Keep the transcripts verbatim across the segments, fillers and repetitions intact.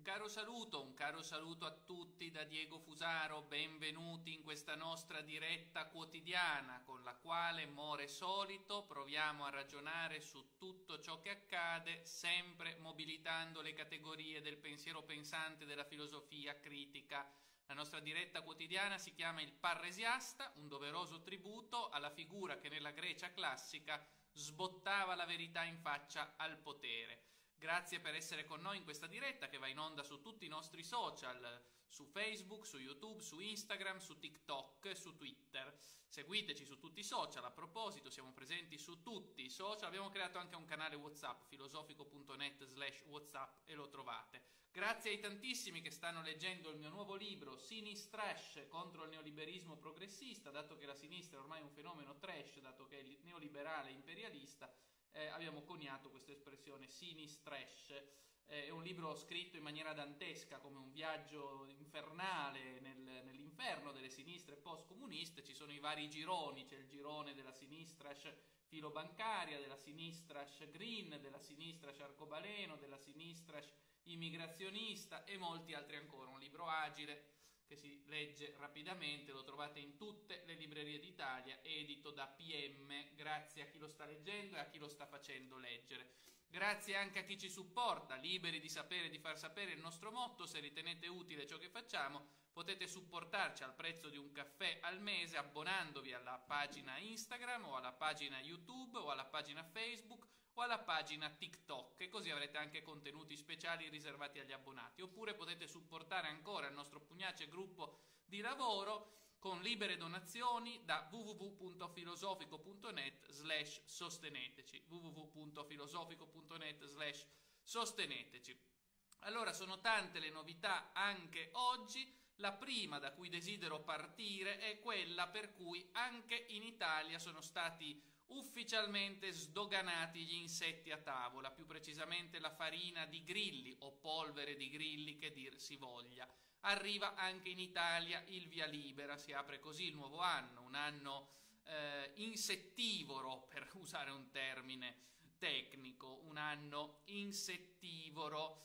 caro saluto, un caro saluto a tutti da Diego Fusaro, benvenuti in questa nostra diretta quotidiana con la quale, more solito, proviamo a ragionare su tutto ciò che accade, sempre mobilitando le categorie del pensiero pensante, della filosofia critica. La nostra diretta quotidiana si chiama il Parresiasta, un doveroso tributo alla figura che nella Grecia classica sbottava la verità in faccia al potere. Grazie per essere con noi in questa diretta che va in onda su tutti i nostri social, su Facebook, su YouTube, su Instagram, su TikTok, su Twitter. Seguiteci su tutti i social, a proposito siamo presenti su tutti i social, abbiamo creato anche un canale WhatsApp, filosofico.net slash WhatsApp e lo trovate. Grazie ai tantissimi che stanno leggendo il mio nuovo libro Sinistrash contro il neoliberismo progressista, dato che la sinistra è ormai un fenomeno trash, dato che è neoliberale e imperialista. Eh, abbiamo coniato questa espressione Sinistrash. Eh, è un libro scritto in maniera dantesca, come un viaggio infernale nel, nell'inferno delle sinistre post-comuniste. Ci sono i vari gironi, c'è il girone della Sinistrash filobancaria, della Sinistrash green, della Sinistrash arcobaleno, della Sinistrash immigrazionista e molti altri ancora. Un libro agile che si legge rapidamente, lo trovate in tutte le librerie d'Italia, edito da P M. Grazie a chi lo sta leggendo e a chi lo sta facendo leggere. Grazie anche a chi ci supporta, liberi di sapere e di far sapere il nostro motto. Se ritenete utile ciò che facciamo, potete supportarci al prezzo di un caffè al mese abbonandovi alla pagina Instagram o alla pagina YouTube o alla pagina Facebook o alla pagina TikTok, e così avrete anche contenuti speciali riservati agli abbonati. Oppure potete supportare ancora il nostro pugnace gruppo di lavoro con libere donazioni da www.filosofico.net slash sosteneteci www.filosofico.net slash sosteneteci. Allora, sono tante le novità anche oggi. La prima da cui desidero partire è quella per cui anche in Italia sono stati ufficialmente sdoganati gli insetti a tavola, più precisamente la farina di grilli o polvere di grilli che dir si voglia. Arriva anche in Italia il via libera, si apre così il nuovo anno, un anno eh, insettivoro, per usare un termine tecnico, un anno insettivoro.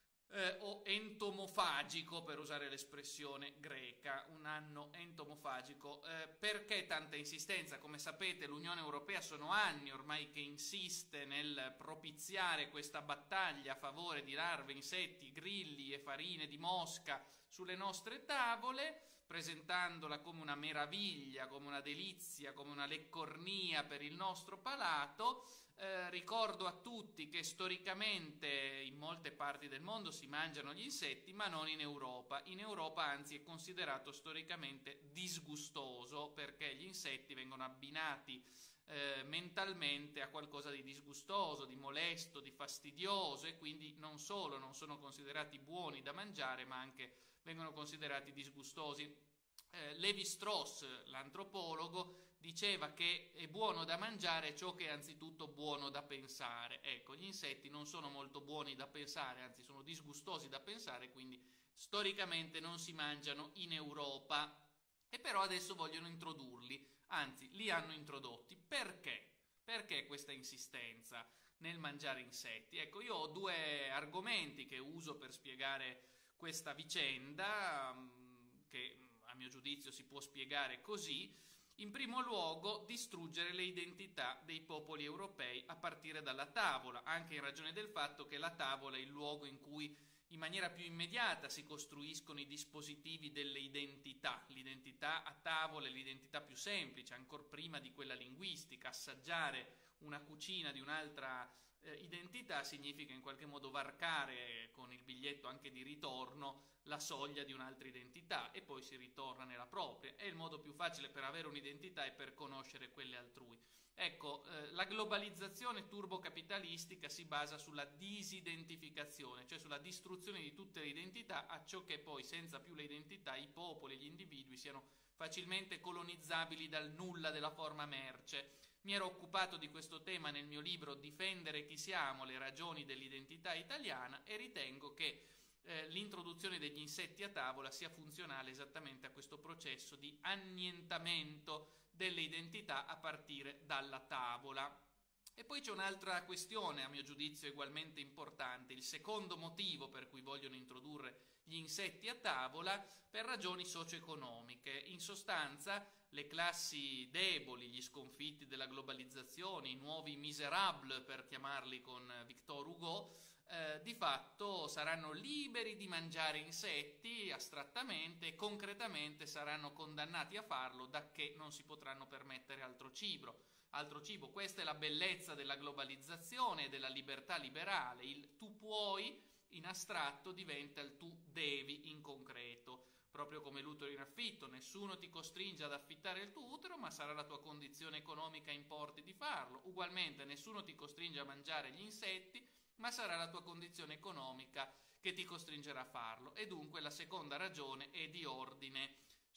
Eh, o entomofagico, per usare l'espressione greca, un anno entomofagico. Eh, perché tanta insistenza? Come sapete, l'Unione Europea sono anni ormai che insiste nel propiziare questa battaglia a favore di larve, insetti, grilli e farine di mosca sulle nostre tavole, presentandola come una meraviglia, come una delizia, come una leccornia per il nostro palato. Eh, ricordo a tutti che storicamente in molte parti del mondo si mangiano gli insetti, ma non in Europa. In Europa anzi è considerato storicamente disgustoso, perché gli insetti vengono abbinati eh, mentalmente a qualcosa di disgustoso, di molesto, di fastidioso, e quindi non solo non sono considerati buoni da mangiare, ma anche vengono considerati disgustosi. Eh, Levi Strauss, l'antropologo, diceva che è buono da mangiare ciò che è anzitutto buono da pensare. Ecco, gli insetti non sono molto buoni da pensare, anzi sono disgustosi da pensare, quindi storicamente non si mangiano in Europa. E però adesso vogliono introdurli, anzi li hanno introdotti. Perché? Perché questa insistenza nel mangiare insetti? Ecco, io ho due argomenti che uso per spiegare questa vicenda, che a mio giudizio si può spiegare così. In primo luogo, distruggere le identità dei popoli europei a partire dalla tavola, anche in ragione del fatto che la tavola è il luogo in cui in maniera più immediata si costruiscono i dispositivi delle identità. L'identità a tavola è l'identità più semplice, ancor prima di quella linguistica. Assaggiare una cucina di un'altra eh, identità significa in qualche modo varcare con il biglietto anche di ritorno la soglia di un'altra identità, e poi si ritorna nella propria. È il modo più facile per avere un'identità e per conoscere quelle altrui. Ecco, eh, la globalizzazione turbocapitalistica si basa sulla disidentificazione, cioè sulla distruzione di tutte le identità, a ciò che poi, senza più le identità, i popoli e gli individui siano facilmente colonizzabili dal nulla della forma merce. Mi ero occupato di questo tema nel mio libro Difendere chi siamo, le ragioni dell'identità italiana, e ritengo che eh, l'introduzione degli insetti a tavola sia funzionale esattamente a questo processo di annientamento delle identità a partire dalla tavola. E poi c'è un'altra questione, a mio giudizio ugualmente importante, il secondo motivo per cui vogliono introdurre gli insetti a tavola, per ragioni socio-economiche. In sostanza, le classi deboli, gli sconfitti della globalizzazione, i nuovi miserables, per chiamarli con Victor Hugo, eh, di fatto saranno liberi di mangiare insetti astrattamente e concretamente saranno condannati a farlo, dacché non si potranno permettere altro cibo. Altro cibo, questa è la bellezza della globalizzazione e della libertà liberale. Il tu puoi in astratto diventa il tu devi in concreto, proprio come l'utero in affitto. Nessuno ti costringe ad affittare il tuo utero, ma sarà la tua condizione economica importi di farlo. Ugualmente nessuno ti costringe a mangiare gli insetti, ma sarà la tua condizione economica che ti costringerà a farlo. E dunque la seconda ragione è di ordine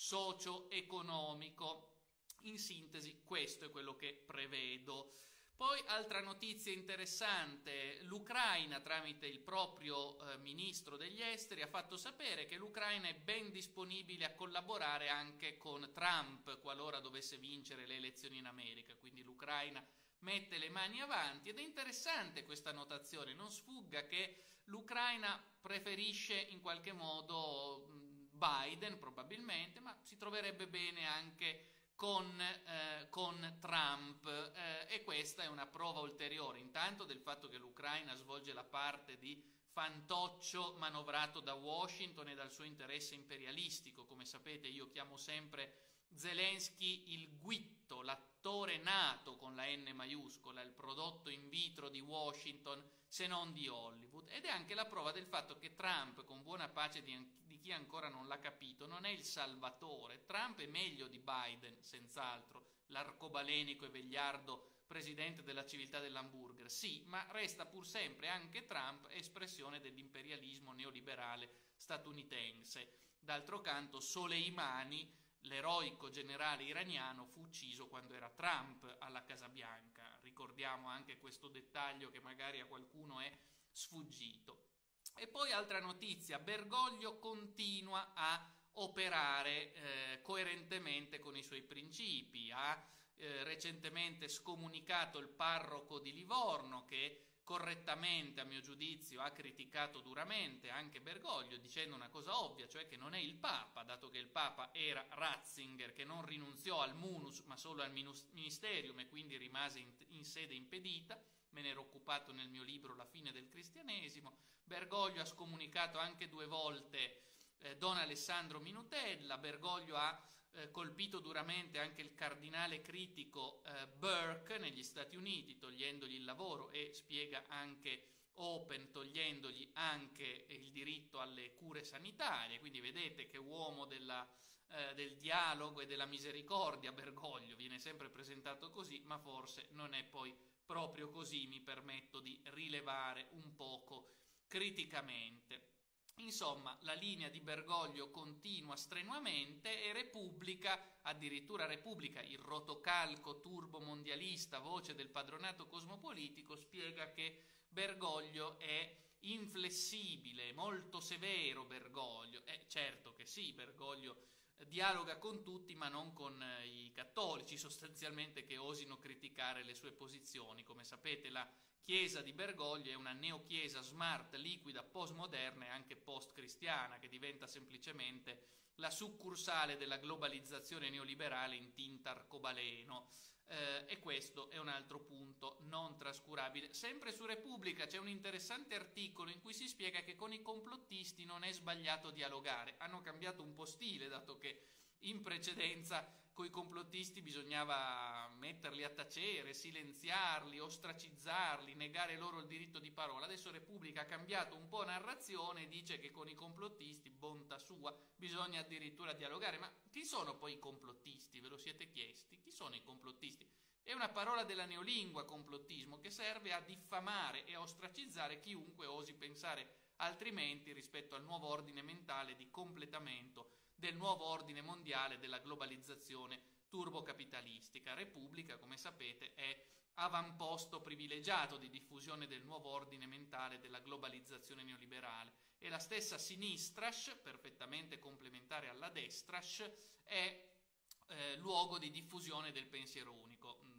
socio-economico. In sintesi, questo è quello che prevedo. Poi, altra notizia interessante, l'Ucraina, tramite il proprio eh, ministro degli esteri, ha fatto sapere che l'Ucraina è ben disponibile a collaborare anche con Trump, qualora dovesse vincere le elezioni in America. Quindi l'Ucraina mette le mani avanti, ed è interessante questa notazione. Non sfugga che l'Ucraina preferisce in qualche modo Biden, probabilmente, ma si troverebbe bene anche Con, eh, con Trump, eh, e questa è una prova ulteriore, intanto del fatto che l'Ucraina svolge la parte di fantoccio manovrato da Washington e dal suo interesse imperialistico. Come sapete, io chiamo sempre Zelensky il guitto, l'attore nato con la N maiuscola, il prodotto in vitro di Washington, se non di Hollywood, ed è anche la prova del fatto che Trump, con buona pace di di chi ancora non l'ha capito, non è il salvatore. Trump è meglio di Biden, senz'altro, l'arcobalenico e vegliardo presidente della civiltà dell'hamburger, sì, ma resta pur sempre anche Trump espressione dell'imperialismo neoliberale statunitense. D'altro canto, Soleimani, l'eroico generale iraniano, fu ucciso quando era Trump alla Casa Bianca. Ricordiamo anche questo dettaglio che magari a qualcuno è sfuggito. E poi altra notizia, Bergoglio continua a operare eh, coerentemente con i suoi principi. Ha eh, recentemente scomunicato il parroco di Livorno, che correttamente, a mio giudizio, ha criticato duramente anche Bergoglio, dicendo una cosa ovvia, cioè che non è il Papa, dato che il Papa era Ratzinger, che non rinunziò al munus ma solo al ministerium e quindi rimase in, in sede impedita. Me ne ero occupato nel mio libro La fine del cristianesimo. Bergoglio ha scomunicato anche due volte eh, Don Alessandro Minutella. Bergoglio ha eh, colpito duramente anche il cardinale critico eh, Burke negli Stati Uniti, togliendogli il lavoro, e spiega anche Open, togliendogli anche il diritto alle cure sanitarie. Quindi vedete che uomo della, eh, del dialogo e della misericordia Bergoglio, viene sempre presentato così, ma forse non è poi proprio così, mi permetto di rilevare un poco criticamente. Insomma, la linea di Bergoglio continua strenuamente, e Repubblica, addirittura Repubblica, il rotocalco turbomondialista, voce del padronato cosmopolitico, spiega che Bergoglio è inflessibile, molto severo Bergoglio. Eh, certo che sì, Bergoglio dialoga con tutti, ma non con eh, i cattolici, sostanzialmente, che osino criticare le sue posizioni. Come sapete, la Chiesa di Bergoglio è una neochiesa smart, liquida, postmoderna e anche post-cristiana, che diventa semplicemente la succursale della globalizzazione neoliberale in tinta arcobaleno. Eh, e questo è un altro punto non trascurabile. Sempre su Repubblica c'è un interessante articolo in cui si spiega che con i complottisti non è sbagliato dialogare. Hanno cambiato un po' stile, dato che in precedenza con i complottisti bisognava metterli a tacere, silenziarli, ostracizzarli, negare loro il diritto di parola. Adesso Repubblica ha cambiato un po' narrazione e dice che con i complottisti, bontà sua, bisogna addirittura dialogare. Ma chi sono poi i complottisti? Ve lo siete chiesti? Chi sono i complottisti? È una parola della neolingua, complottismo, che serve a diffamare e a ostracizzare chiunque osi pensare altrimenti rispetto al nuovo ordine mentale di completamento del nuovo ordine mondiale della globalizzazione turbocapitalistica. Repubblica, come sapete, è avamposto privilegiato di diffusione del nuovo ordine mentale della globalizzazione neoliberale, e la stessa Sinistrash, perfettamente complementare alla Destrash, è eh, luogo di diffusione del pensiero unico.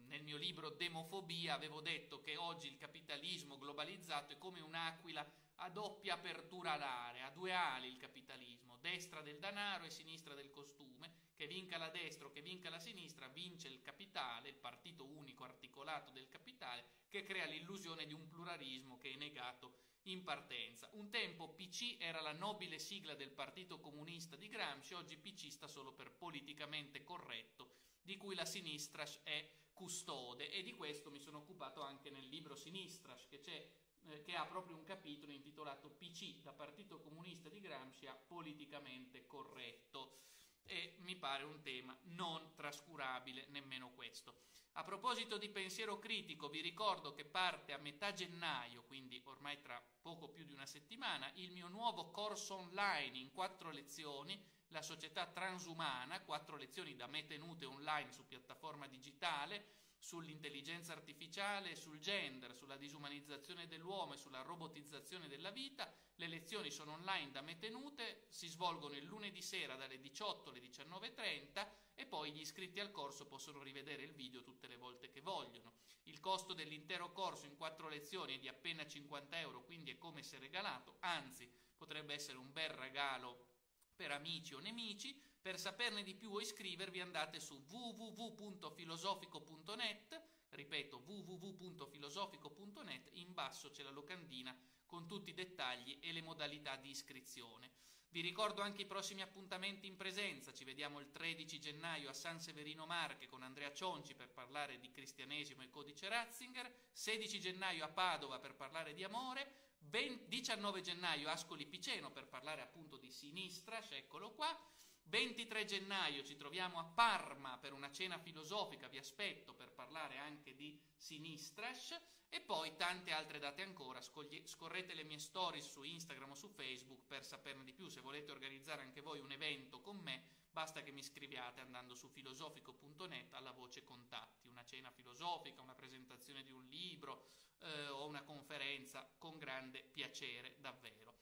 nel mio libro Demofobia avevo detto che oggi il capitalismo globalizzato è come un'aquila a doppia apertura alare, a due ali il capitalismo, destra del denaro e sinistra del costume, che vinca la destra o che vinca la sinistra, vince il capitale, il partito unico articolato del capitale, che crea l'illusione di un pluralismo che è negato in partenza. Un tempo P C era la nobile sigla del Partito Comunista di Gramsci, oggi P C sta solo per politicamente corretto, di cui la Sinistraš è custode, e di questo mi sono occupato anche nel libro Sinistraš, che c'è eh, che ha proprio un capitolo intitolato P C, da Partito Comunista di Gramsci a politicamente corretto, e mi pare un tema non trascurabile nemmeno questo. A proposito di pensiero critico, vi ricordo che parte a metà gennaio, quindi ormai tra poco più di una settimana, il mio nuovo corso online in quattro lezioni, La società transumana, quattro lezioni da me tenute online su piattaforma digitale, sull'intelligenza artificiale, sul gender, sulla disumanizzazione dell'uomo e sulla robotizzazione della vita. Le lezioni sono online da me tenute, si svolgono il lunedì sera dalle diciotto alle diciannove e trenta e poi gli iscritti al corso possono rivedere il video tutte le volte che vogliono. Il costo dell'intero corso in quattro lezioni è di appena cinquanta euro, quindi è come se regalato, anzi potrebbe essere un bel regalo per amici o nemici. Per saperne di più o iscrivervi andate su w w w punto filosofico punto net, ripeto w w w punto filosofico punto net, in basso c'è la locandina con tutti i dettagli e le modalità di iscrizione. Vi ricordo anche i prossimi appuntamenti in presenza, ci vediamo il tredici gennaio a San Severino Marche con Andrea Cionci per parlare di cristianesimo e codice Ratzinger, sedici gennaio a Padova per parlare di amore, diciannove gennaio a Ascoli Piceno per parlare appunto di Sinistraš, eccolo qua, ventitré gennaio ci troviamo a Parma per una cena filosofica, vi aspetto per parlare anche di Sinistraš, e poi tante altre date ancora. Scorrete le mie stories su Instagram o su Facebook per saperne di più. Se volete organizzare anche voi un evento con me, basta che mi scriviate andando su filosofico punto net alla voce contatti, una cena filosofica, una presentazione di un libro eh, o una conferenza, con grande piacere davvero.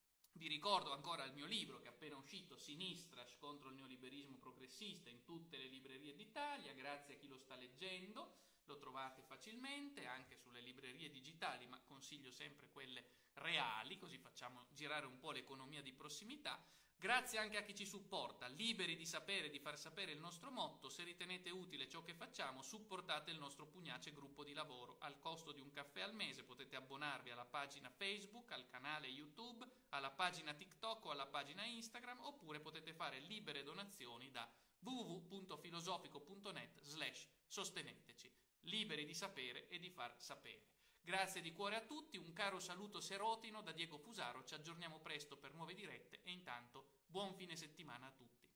Vi ricordo ancora il mio libro che è appena uscito, Sinistraš contro il neoliberismo progressista, in tutte le librerie d'Italia, grazie a chi lo sta leggendo, lo trovate facilmente anche sulle librerie digitali, ma consiglio sempre quelle reali, così facciamo girare un po' l'economia di prossimità. Grazie anche a chi ci supporta, liberi di sapere e di far sapere il nostro motto. Se ritenete utile ciò che facciamo, supportate il nostro pugnace gruppo di lavoro al costo di un caffè al mese. Potete abbonarvi alla pagina Facebook, al canale YouTube, alla pagina TikTok o alla pagina Instagram, oppure potete fare libere donazioni da w w w punto filosofico punto net slash sosteneteci, liberi di sapere e di far sapere. Grazie di cuore a tutti, un caro saluto serotino da Diego Fusaro, ci aggiorniamo presto per nuove dirette e intanto buon fine settimana a tutti.